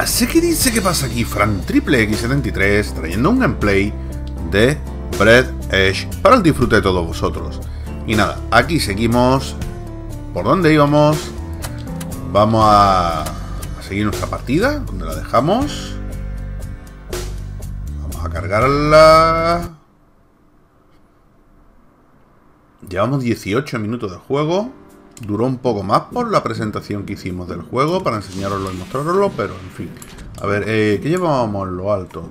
Así que dice que pasa aquí Fran Triple X73 trayendo un gameplay de Bread Edge para el disfrute de todos vosotros. Y nada, aquí seguimos por donde íbamos. Vamos a seguir nuestra partida, donde la dejamos. Vamos a cargarla. Llevamos 18 minutos de juego. Duró un poco más por la presentación que hicimos del juego para enseñaroslo y mostraroslo, pero en fin. A ver, ¿qué llevábamos en lo alto?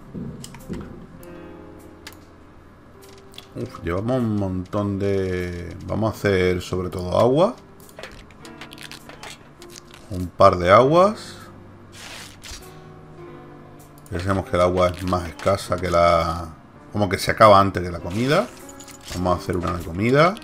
Llevamos un montón de... Vamos a hacer sobre todo agua. Un par de aguas. Ya sabemos que el agua es más escasa que la... Como que se acaba antes que la comida. Vamos a hacer una de comida.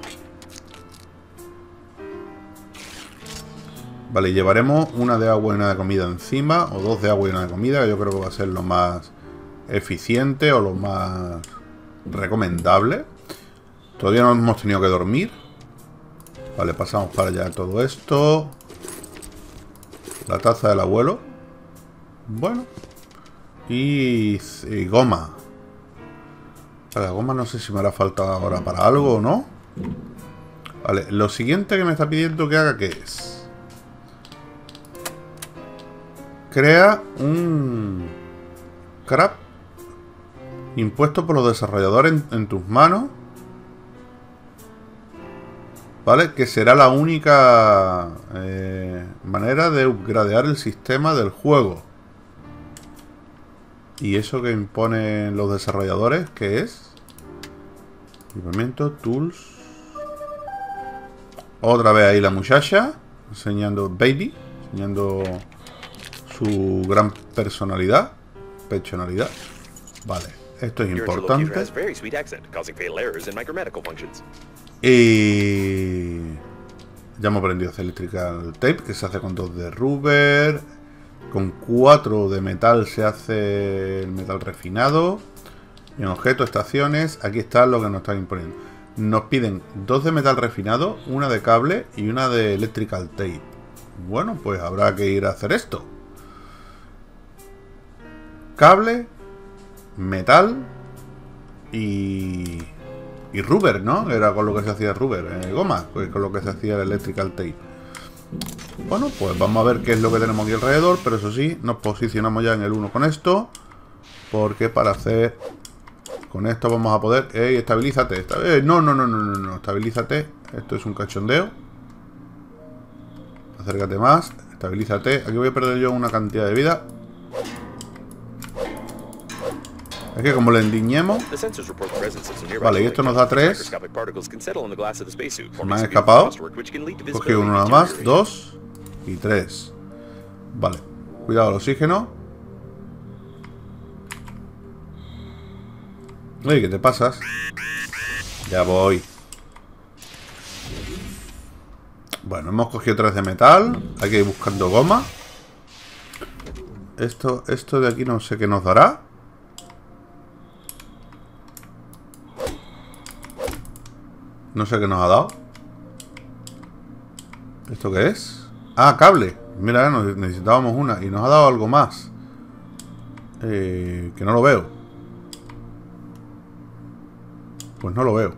Vale, llevaremos una de agua y una de comida encima. O dos de agua y una de comida. Yo creo que va a ser lo más eficiente o lo más recomendable. Todavía no hemos tenido que dormir. Vale, pasamos para allá todo esto. La taza del abuelo. Bueno. Y goma. La goma no sé si me hará falta ahora para algo o no. Vale, lo siguiente que me está pidiendo que haga, ¿qué es? Crea un crap impuesto por los desarrolladores en tus manos. ¿Vale? Que será la única manera de upgradear el sistema del juego. ¿Y eso que imponen los desarrolladores? ¿Qué es? Equipamiento, tools. Otra vez ahí la muchacha enseñando baby, enseñando su gran personalidad. Personalidad. Vale, esto es importante. Y ya hemos aprendido a hacer electrical tape, que se hace con 2 de rubber. Con 4 de metal se hace el metal refinado. En objetos, estaciones, aquí está lo que nos están imponiendo. Nos piden 2 de metal refinado, una de cable y una de electrical tape. Bueno, pues habrá que ir a hacer esto. Cable, metal y rubber, ¿no? Era con lo que se hacía rubber, goma, pues con lo que se hacía el electrical tape. Bueno, pues vamos a ver qué es lo que tenemos aquí alrededor, pero eso sí, nos posicionamos ya en el 1 con esto, porque para hacer con esto vamos a poder... ¡Ey, estabilízate! No, estabilízate. Esto es un cachondeo. Acércate más, estabilízate. Aquí voy a perder yo una cantidad de vida. Es que como le endiñemos... Vale, y esto nos da 3. Se me han escapado. Cogí uno nada más, 2 y 3. Vale, cuidado el oxígeno. Oye, ¿qué te pasas? Ya voy. Bueno, hemos cogido 3 de metal. Hay que ir buscando goma. Esto de aquí no sé qué nos dará. No sé qué nos ha dado. ¿Esto qué es? Ah, cable. Mira, necesitábamos una. Y nos ha dado algo más. Que no lo veo. Pues no lo veo.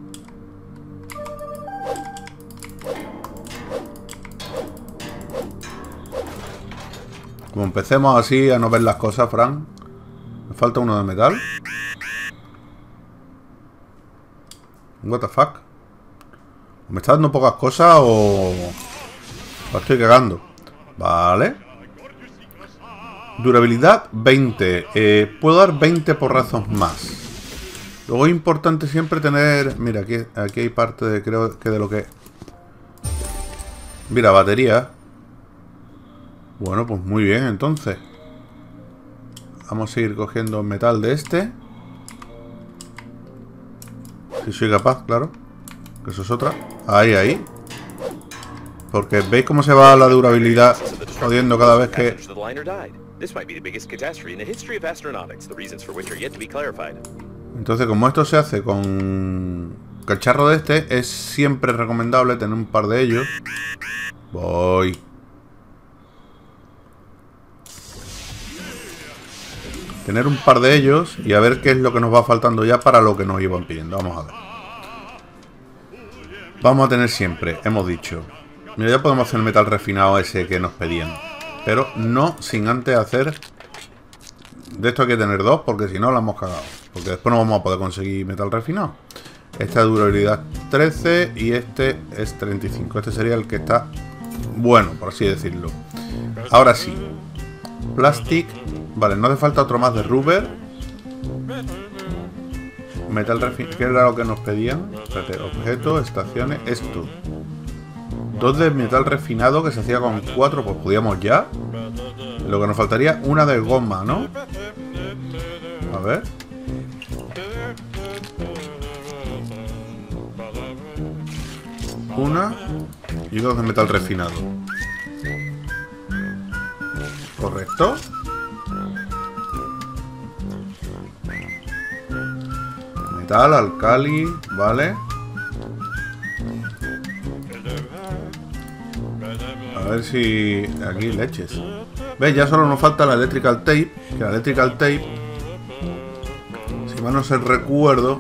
Como empecemos así a no ver las cosas, Fran. Me falta uno de metal. What the fuck. ¿Me está dando pocas cosas o la estoy cagando? Vale. Durabilidad 20. Puedo dar 20 porrazos más. Luego es importante siempre tener... Mira, aquí hay parte de... Creo que de lo que... Mira, batería. Bueno, pues muy bien, entonces. Vamos a ir cogiendo metal de este. Si soy capaz, claro. Que eso es otra. Ahí. Porque veis cómo se va la durabilidad jodiendo cada vez que... Entonces, como esto se hace con cacharro de este, es siempre recomendable tener un par de ellos. Voy. tener un par de ellos y a ver qué es lo que nos va faltando ya para lo que nos iban pidiendo. Vamos a ver. Vamos a tener siempre, hemos dicho. Mira, ya podemos hacer el metal refinado ese que nos pedían. Pero no sin antes hacer... De esto hay que tener dos porque si no la hemos cagado. Porque después no vamos a poder conseguir metal refinado. Esta durabilidad 13 y este es 35. Este sería el que está bueno, por así decirlo. Ahora sí. Plastic. Vale, no hace falta otro más de rubber. Metal refinado. ¿Qué era lo que nos pedían? Espérate, objetos, estaciones, esto. 2 de metal refinado que se hacía con 4, pues podíamos ya. Lo que nos faltaría una de goma, ¿no? A ver. Una y 2 de metal refinado. ¿Correcto? Metal, alcali, vale. A ver si... Aquí leches. ¿Ves? Ya solo nos falta la electrical tape. Que la electrical tape, si mal no se recuerdo,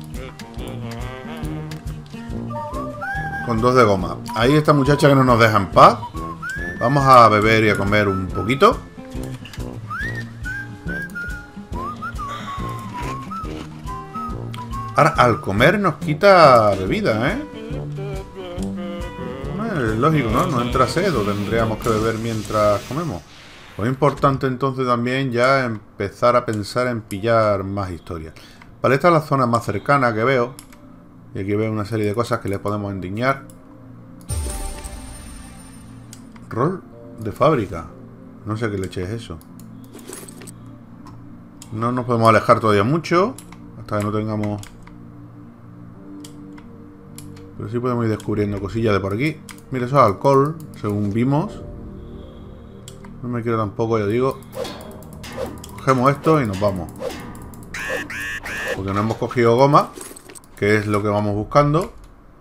con 2 de goma. Ahí esta muchacha que no nos deja en paz. Vamos a beber y a comer un poquito. Ahora, al comer nos quita bebida, ¿eh? Es lógico, ¿no? No entra sed o tendríamos que beber mientras comemos. Lo importante entonces también ya empezar a pensar en pillar más historias. Vale, esta es la zona más cercana que veo. Y aquí veo una serie de cosas que les podemos endiñar. Rol de fábrica. No sé qué leche es eso. No nos podemos alejar todavía mucho. Hasta que no tengamos... Pero sí podemos ir descubriendo cosillas de por aquí. Mira, eso es alcohol, según vimos. No me quiero tampoco, ya digo. Cogemos esto y nos vamos. Porque no hemos cogido goma, que es lo que vamos buscando.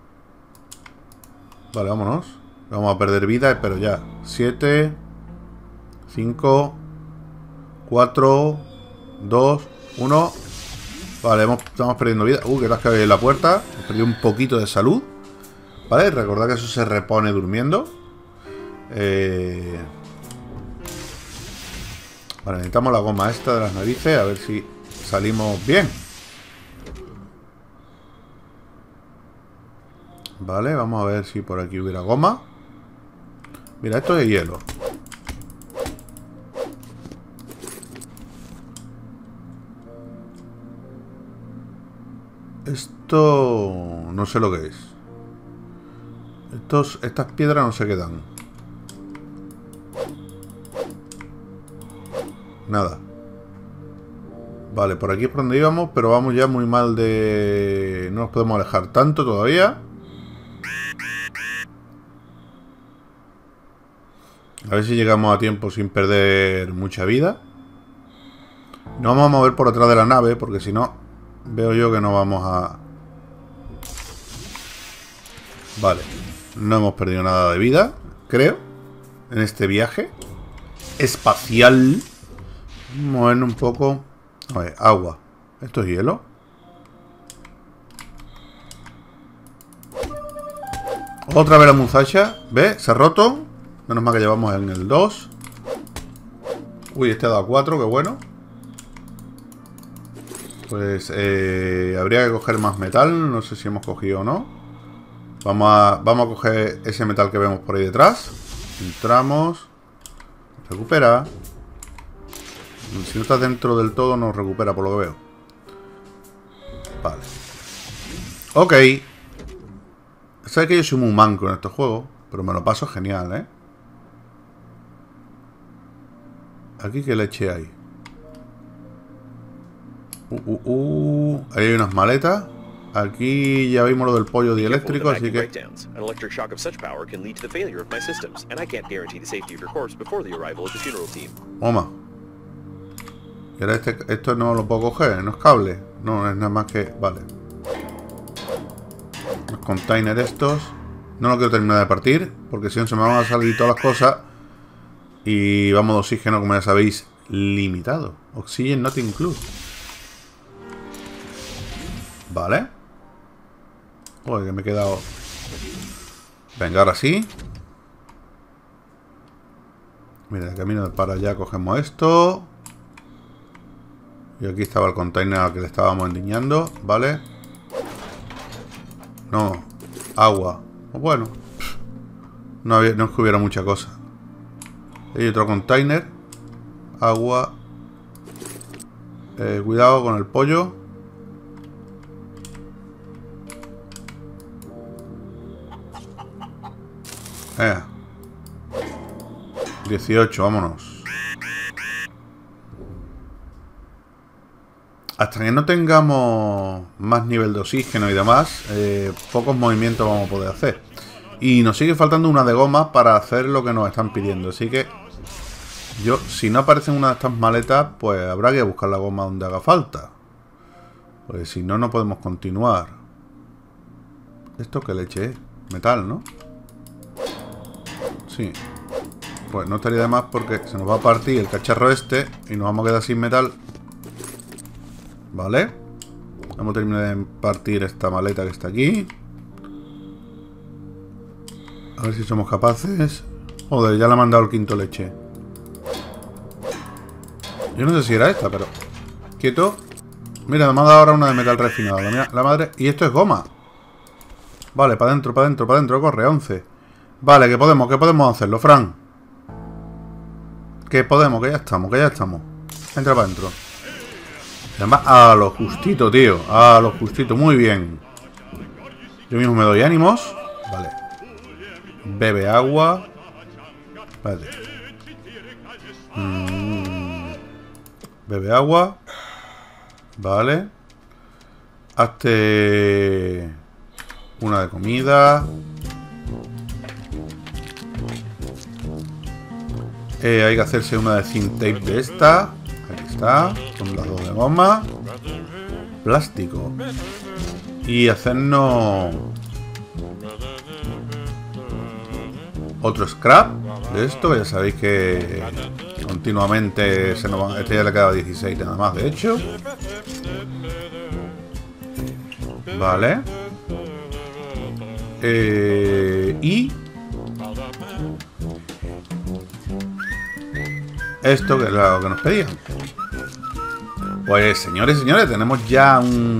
Vale, vámonos. Vamos a perder vida, pero ya. 7, 5, 4, 2, 1. Vale, estamos perdiendo vida. Que las que hay en la puerta. Hemos perdido un poquito de salud. Vale, recordad que eso se repone durmiendo. Vale, necesitamos la goma esta de las narices. A ver si salimos bien. Vale, vamos a ver si por aquí hubiera goma. Mira, esto es hielo. Esto... no sé lo que es. Estas piedras no se quedan. Nada. Vale, por aquí es por donde íbamos, pero vamos ya muy mal de... No nos podemos alejar tanto todavía. A ver si llegamos a tiempo sin perder mucha vida. No vamos a mover por detrás de la nave, porque si no, veo yo que no vamos a... Vale. No hemos perdido nada de vida, creo, en este viaje espacial. Movernos un poco. A ver, agua. ¿Esto es hielo? Otra vez la muchacha. ¿Ves? Se ha roto. Menos mal que llevamos en el 2. Uy, este ha dado 4, qué bueno. Pues habría que coger más metal. No sé si hemos cogido o no. Vamos a coger ese metal que vemos por ahí detrás. Entramos. Recupera. Si no está dentro del todo, nos recupera por lo que veo. Vale. Ok. Sabes que yo soy muy manco en estos juegos, pero me lo paso genial, ¿eh? Aquí qué leche hay. Ahí hay unas maletas. Aquí ya vimos lo del pollo dieléctrico, así que... Toma. Y ahora esto no lo puedo coger, no es cable. No, es nada más que... Vale. Los containers estos. No lo quiero terminar de partir, porque si no se me van a salir todas las cosas. Y vamos de oxígeno, como ya sabéis, limitado. Oxygen not include. Vale. Joder, que me he quedado... Venga, ahora sí. Mira, de camino para allá cogemos esto. Y aquí estaba el container al que le estábamos endiñando. Vale. No. Agua. Bueno. No es que hubiera mucha cosa. Hay otro container. Agua. Cuidado con el pollo. 18, vámonos. Hasta que no tengamos más nivel de oxígeno y demás, pocos movimientos vamos a poder hacer. Y nos sigue faltando una de goma para hacer lo que nos están pidiendo. Así que yo, si no aparece en una de estas maletas, pues habrá que buscar la goma donde haga falta. Porque si no, no podemos continuar. ¿Esto qué leche es? Metal, ¿no? Sí. Pues no estaría de más porque se nos va a partir el cacharro este y nos vamos a quedar sin metal. Vale. Vamos a terminar de partir esta maleta que está aquí. A ver si somos capaces. Joder, ya le ha mandado el quinto leche. Yo no sé si era esta, pero... Quieto. Mira, me ha dado ahora una de metal refinado. Mira, la madre... Y esto es goma. Vale, para adentro, para adentro, para adentro. Corre, 11. Vale, que podemos hacerlo, Fran. Que podemos, que ya estamos. Entra para adentro. Además, a lo justito, tío. A lo justito, muy bien. Yo mismo me doy ánimos. Vale. Bebe agua. Espérate. Bebe agua. Vale. Hazte una de comida. Hay que hacerse una de zinc tape de esta. Aquí está. Con las dos de goma. Plástico. Y hacernos otro scrap de esto. Ya sabéis que continuamente se nos va. Este ya le queda 16 nada más, de hecho. Vale. Y esto que es lo que nos pedían. Pues señores y señores, tenemos ya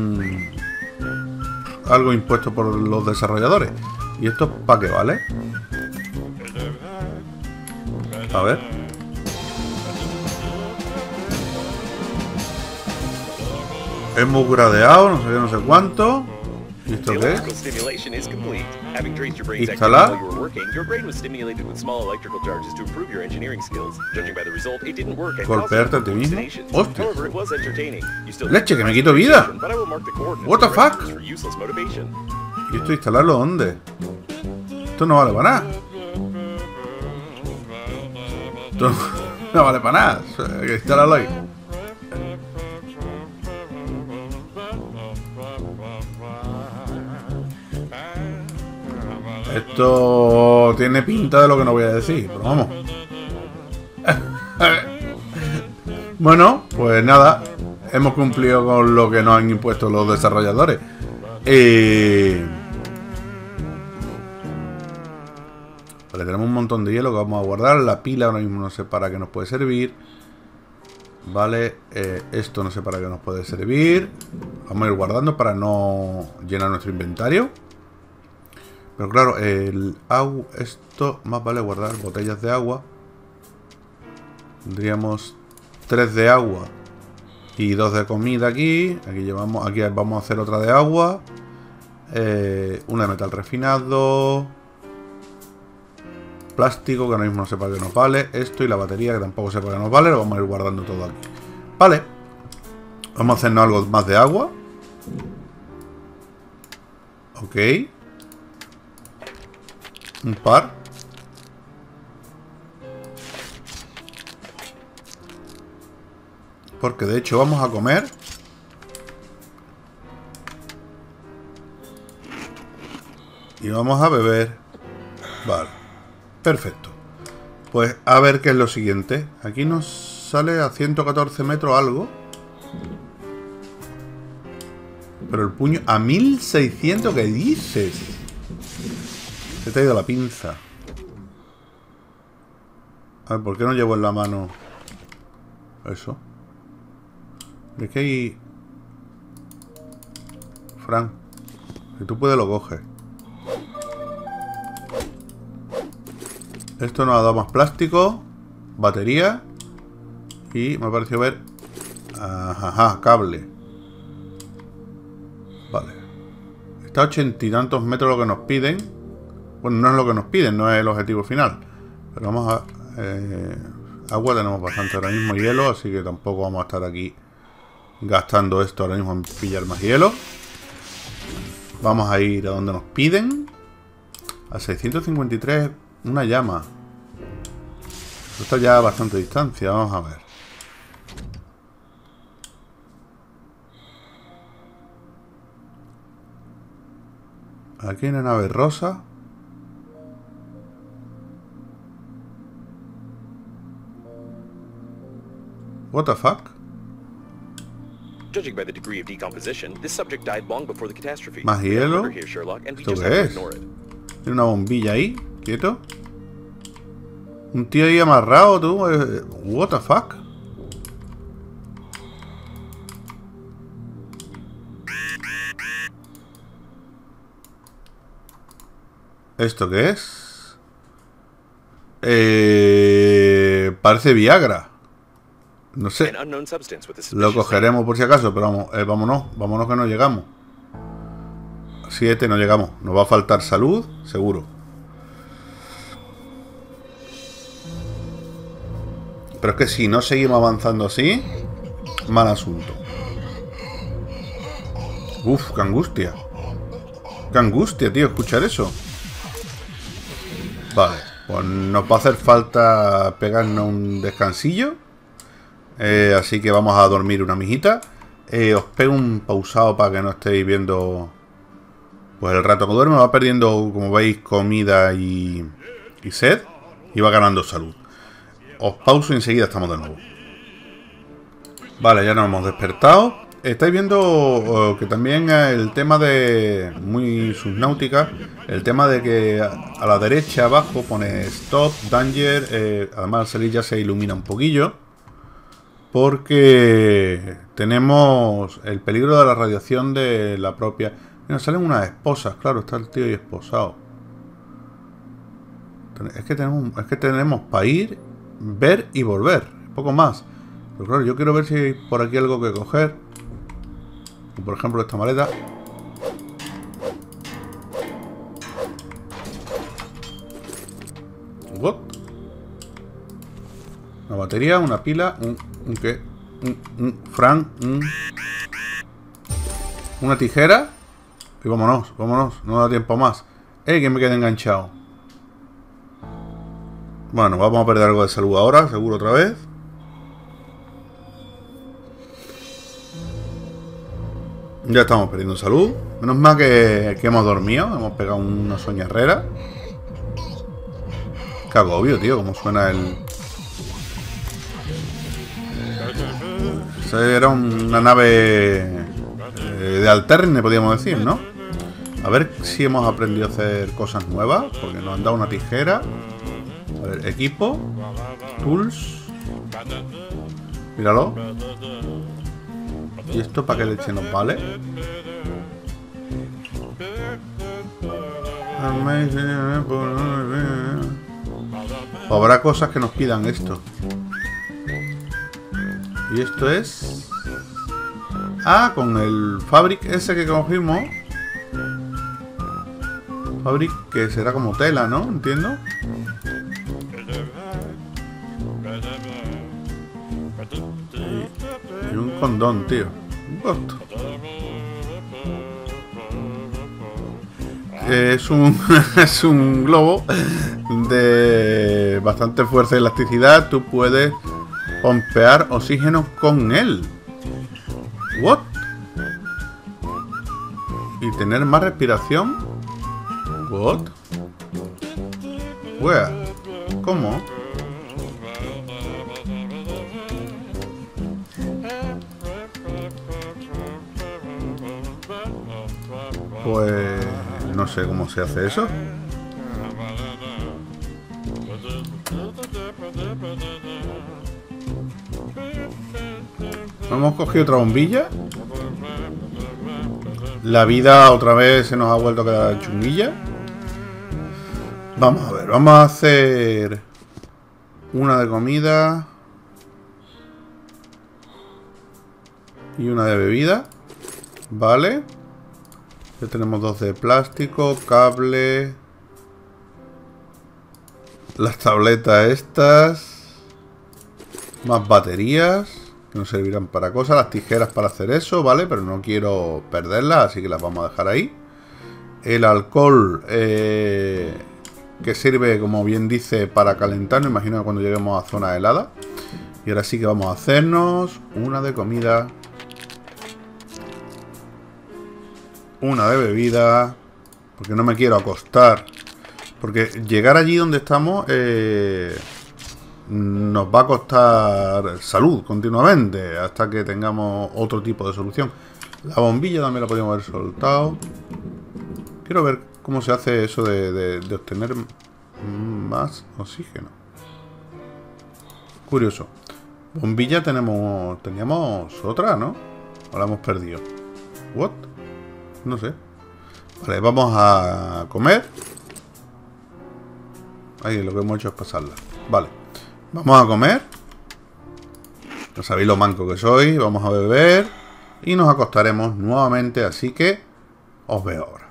algo impuesto por los desarrolladores. ¿Y esto para qué vale? A ver. Hemos gradeado, no sé qué, no sé cuánto. ¿Y esto qué es? Instalar. Golpearte a ti mismo. ¡Hostia! ¡Leche, que me quito vida! ¿What the fuck? ¿Y esto instalarlo dónde? Esto no vale para nada. Esto no vale para nada. Hay que instalarlo ahí. Esto tiene pinta de lo que no voy a decir, pero vamos. Bueno, pues nada. Hemos cumplido con lo que nos han impuesto los desarrolladores. Vale, tenemos un montón de hielo que vamos a guardar. La pila ahora mismo no sé para qué nos puede servir. Vale, esto no sé para qué nos puede servir. Vamos a ir guardando para no llenar nuestro inventario. Pero claro, esto más vale guardar botellas de agua. Tendríamos 3 de agua y 2 de comida aquí. Aquí vamos a hacer otra de agua. Una de metal refinado. Plástico, que ahora mismo no sé para qué nos vale. Esto y la batería, que tampoco sé para qué nos vale. Lo vamos a ir guardando todo aquí. Vale. Vamos a hacernos algo más de agua. Ok. Un par. Porque de hecho vamos a comer. Y vamos a beber. Vale. Perfecto. Pues a ver qué es lo siguiente. Aquí nos sale a 114 metros algo. Pero el puño... A 1600, ¿qué dices? Se te ha ido la pinza. A ver, ¿por qué no llevo en la mano eso? Es que hay... Fran, si tú puedes lo coges. Esto nos ha dado más plástico, batería y me ha parecido ver... Ajá, cable. Vale. Está a 80 y tantos metros lo que nos piden. Bueno, no es lo que nos piden, no es el objetivo final. Pero vamos a... agua tenemos bastante ahora mismo, hielo, así que tampoco vamos a estar aquí gastando esto ahora mismo en pillar más hielo. Vamos a ir a donde nos piden. A 653, una llama. Esto está ya a bastante distancia, vamos a ver. Aquí hay una nave rosa. What the fuck? Judging by the degree of decomposition, this subject died long before the catastrophe. ¿Más hielo? Here, Sherlock, and we ¿Esto just qué have to es? ignore it. Tiene una bombilla ahí, quieto. Un tío ahí amarrado, tú. What the fuck? ¿Esto qué es? Parece Viagra. No sé. An unknown substance with a Lo suspicious cogeremos por si acaso, pero vamos, vámonos que no llegamos. 7 no llegamos. Nos va a faltar salud, seguro. Pero es que si no seguimos avanzando así, mal asunto. Uf, qué angustia. Qué angustia, tío, escuchar eso. Vale, pues nos va a hacer falta pegarnos un descansillo. Así que vamos a dormir una mijita. Os pego un pausado para que no estéis viendo pues el rato que duerme. Va perdiendo, como veis, comida y sed. Y va ganando salud. Os pauso y enseguida estamos de nuevo. Vale, ya nos hemos despertado. Estáis viendo que también el tema de... Muy subnáutica. El tema de que a la derecha abajo pone Stop, Danger. Además al salir ya se ilumina un poquillo. Porque tenemos el peligro de la radiación de la propia... Mira, salen unas esposas, claro, está el tío ahí esposado. Es que tenemos para ir, ver y volver, poco más. Pero claro, yo quiero ver si hay por aquí algo que coger. Por ejemplo, esta maleta. What? Una batería, una pila, un qué, un Fran, una tijera. Y vámonos, no da tiempo más. Que me quede enganchado. Bueno, vamos a perder algo de salud ahora, seguro otra vez. Ya estamos perdiendo salud. Menos mal que hemos dormido, hemos pegado una soñarrera. Qué agobio, tío, como suena el... Esa era una nave de alterne, podríamos decir, ¿no? A ver si hemos aprendido a hacer cosas nuevas, porque nos han dado una tijera. A ver, equipo, tools. Míralo. ¿Y esto para qué leche nos vale? Habrá cosas que nos pidan esto. Y esto es... Ah, con el Fabric ese que cogimos. Fabric que será como tela, ¿no? Entiendo. Y un condón, tío. Es es un globo de bastante fuerza y elasticidad. Tú puedes pompear oxígeno con él. What? Y tener más respiración. What? Where? ¿Cómo? Pues no sé cómo se hace eso. Hemos cogido otra bombilla. La vida otra vez se nos ha vuelto a quedar chunguilla. Vamos a ver, vamos a hacer una de comida y una de bebida. Vale. Ya tenemos 2 de plástico, cable, las tabletas estas, más baterías que nos servirán para cosas, las tijeras para hacer eso, ¿vale? Pero no quiero perderlas, así que las vamos a dejar ahí. El alcohol, que sirve, como bien dice, para calentar, me imagino que cuando lleguemos a zona helada. Y ahora sí que vamos a hacernos una de comida, una de bebida, porque no me quiero acostar. Porque llegar allí donde estamos nos va a costar salud continuamente hasta que tengamos otro tipo de solución. La bombilla también la podríamos haber soltado. Quiero ver cómo se hace eso de obtener más oxígeno. Curioso. Bombilla teníamos otra, ¿no? ¿O la hemos perdido? ¿What? No sé. Vale, vamos a comer. Ahí lo que hemos hecho es pasarla. Vale. Vamos a comer. No sabéis lo manco que soy. Vamos a beber. Y nos acostaremos nuevamente. Así que os veo ahora.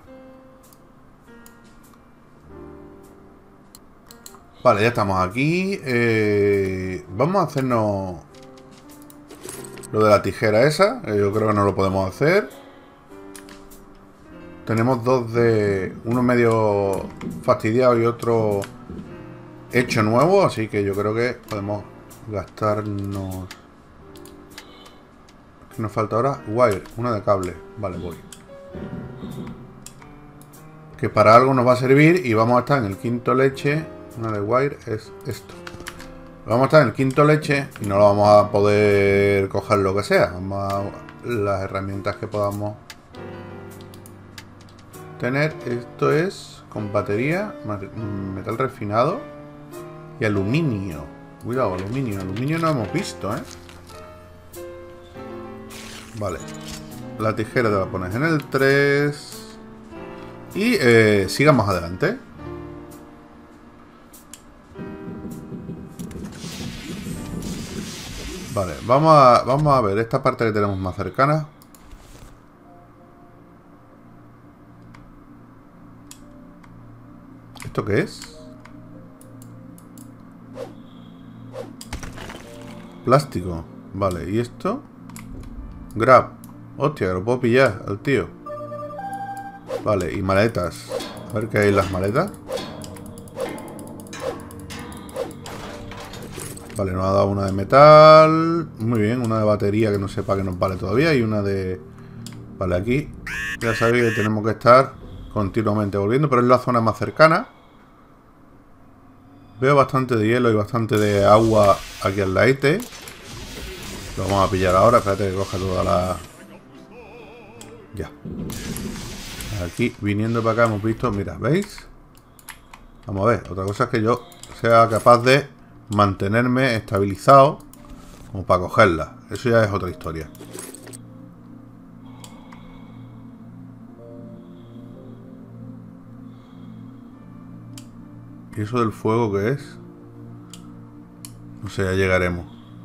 Vale, ya estamos aquí. Vamos a hacernos lo de la tijera esa. Yo creo que no lo podemos hacer. Tenemos 2 de... uno medio fastidiado y otro hecho nuevo. Así que yo creo que podemos gastarnos... ¿Qué nos falta ahora? Wire, una de cable. Vale, voy. Que para algo nos va a servir. Y vamos a estar en el quinto leche. Una de wire es esto. Vamos a estar en el quinto leche. Y no lo vamos a poder coger lo que sea. Vamos a las herramientas que podamos tener. Esto es con batería, metal refinado y aluminio. Cuidado, aluminio. Aluminio no hemos visto, ¿eh? Vale. La tijera te la pones en el 3. Y sigamos adelante. Vale, vamos a ver esta parte que tenemos más cercana. ¿Esto qué es? Plástico. Vale, ¿y esto? Grab. Hostia, lo puedo pillar al tío. Vale, y maletas. A ver qué hay en las maletas. Vale, nos ha dado una de metal. Muy bien, una de batería que no sepa que nos vale todavía. Y una de... Vale, aquí ya sabéis que tenemos que estar continuamente volviendo, pero es la zona más cercana. Veo bastante de hielo y bastante de agua aquí al laite. Lo vamos a pillar ahora. Espérate que coja toda la... Ya. Aquí, viniendo para acá, hemos visto... Mira, ¿veis? Vamos a ver. Otra cosa es que yo sea capaz de mantenerme estabilizado como para cogerla. Eso ya es otra historia. ¿Y eso del fuego qué es? No sé, ya llegaremos.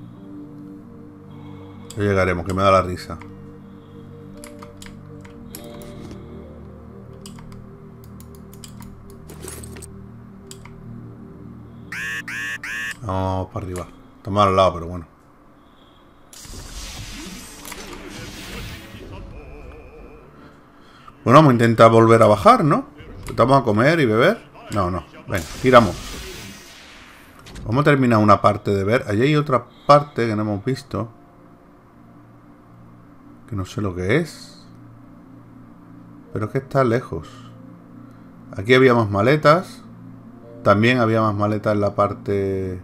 Ya llegaremos, que me da la risa. Vamos para arriba. Estamos al lado, pero bueno. Bueno, vamos a intentar volver a bajar, ¿no? Intentamos a comer y beber. No, no. Venga, tiramos. Vamos a terminar una parte de ver. Allí hay otra parte que no hemos visto. Que no sé lo que es. Pero es que está lejos. Aquí había más maletas. También había más maletas en la parte...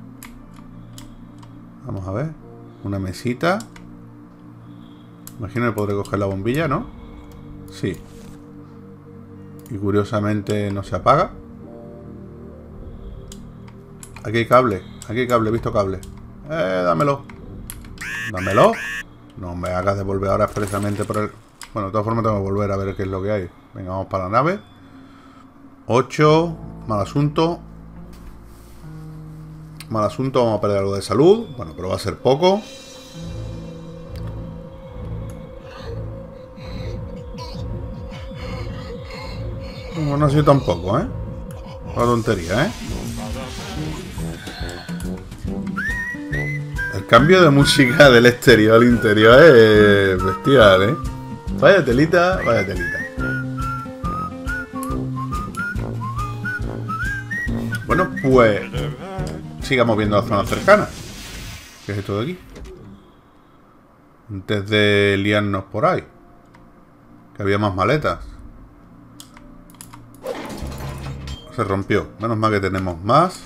Vamos a ver. Una mesita. Imagino que podré coger la bombilla, ¿no? Sí. Y curiosamente no se apaga. Aquí hay cable, he visto cable. Dámelo. Dámelo. No me hagas devolver ahora expresamente por el... Bueno, de todas formas tengo que volver a ver qué es lo que hay. Venga, vamos para la nave. 8. Mal asunto. Mal asunto, vamos a perder algo de salud. Bueno, pero va a ser poco. No, no ha sido tampoco, ¿eh? Una tontería, ¿eh? El cambio de música del exterior al interior es bestial, ¿eh? Vaya telita, vaya telita. Bueno, pues... sigamos viendo las zonas cercanas. ¿Qué es esto de aquí? Antes de liarnos por ahí. Que había más maletas. Se rompió. Menos mal que tenemos más.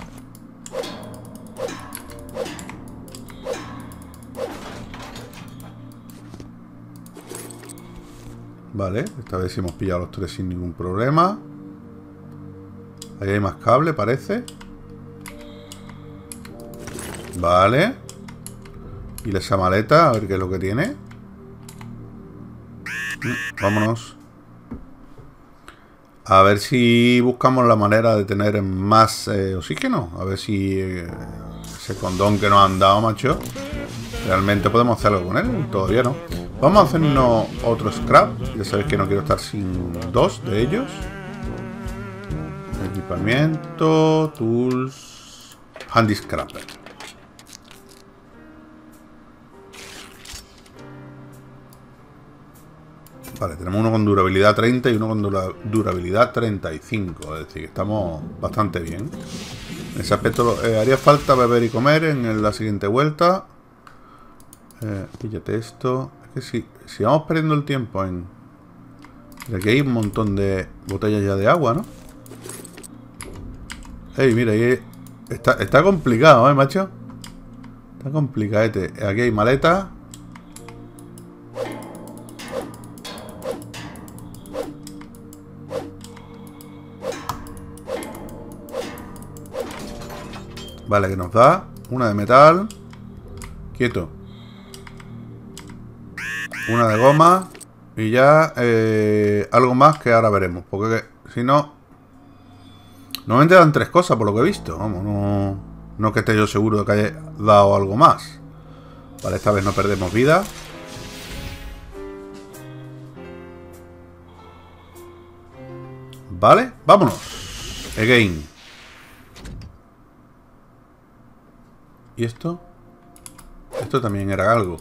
Vale, esta vez sí hemos pillado los 3 sin ningún problema. Ahí hay más cable, parece. Vale. Y esa maleta, a ver qué es lo que tiene. Vámonos. A ver si buscamos la manera de tener más oxígeno. A ver si ese condón que nos han dado, macho, realmente podemos hacer algo con él. Todavía no. Vamos a hacernos otro scrap. Ya sabéis que no quiero estar sin 2 de ellos. Equipamiento, tools, handy scrapper. Vale, tenemos uno con durabilidad 30 y uno con durabilidad 35. Es decir, que estamos bastante bien. En ese aspecto haría falta beber y comer en la siguiente vuelta. Píllate esto. Es que si vamos perdiendo el tiempo en... Aquí hay un montón de botellas ya de agua, ¿no? Ey, mira, ahí está complicado, macho. Está complicadete. Aquí hay maletas. Vale, que nos da una de metal. Quieto. Una de goma. Y ya algo más que ahora veremos. Porque si no... Normalmente dan 3 cosas por lo que he visto. Vamos, no que esté yo seguro de que haya dado algo más. Vale, esta vez no perdemos vida. Vale, vámonos. Again. ¿Y esto? Esto también era algo.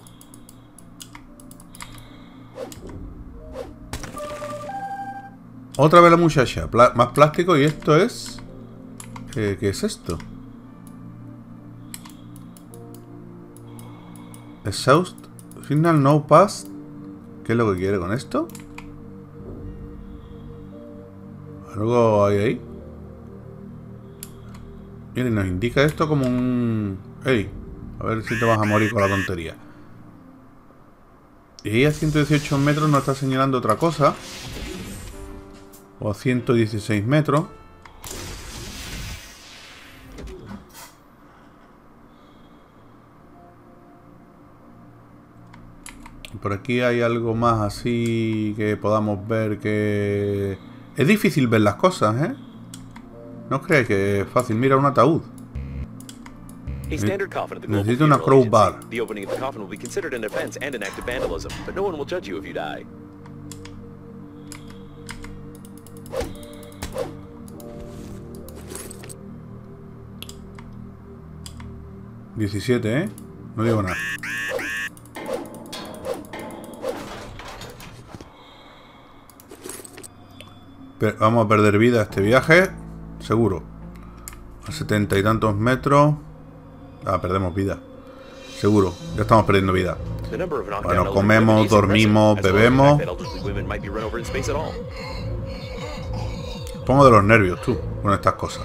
Otra vez la muchacha. Más plástico y esto es... ¿Qué es esto? Exhaust Signal No Pass. ¿Qué es lo que quiere con esto? Algo hay ahí. Miren, nos indica esto como un... ¡Ey! A ver si te vas a morir con la tontería. Y ahí a 118 metros nos está señalando otra cosa. O a 116 metros. Por aquí hay algo más así que podamos ver que... Es difícil ver las cosas, ¿eh? No creáis que es fácil. Mira, un ataúd. Necesito una crowbar. The opening of the coffin will be considered an offense and an act of vandalism, but no one will judge you if you die. $17, ¿eh? No digo nada. Vamos a perder vida este viaje. Seguro. A 70 y tantos metros. Perdemos vida. Seguro. Ya estamos perdiendo vida. Bueno, comemos, dormimos, bebemos. Pongo de los nervios, tú, con estas cosas.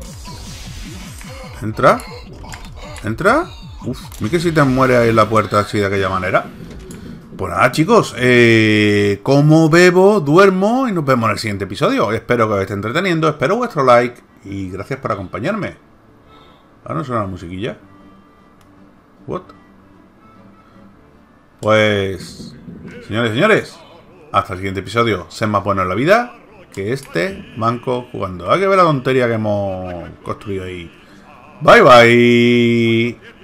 ¿Entra? ¿Entra? Uf, mira que si te mueres ahí en la puerta así de aquella manera. Pues nada, chicos, como bebo, duermo y nos vemos en el siguiente episodio. Espero que os esté entreteniendo, espero vuestro like y gracias por acompañarme. Ahora no suena la musiquilla. What? Pues, señores y señores, hasta el siguiente episodio. Sed más buenos en la vida que este manco jugando. Hay que ver la tontería que hemos construido ahí. Bye bye.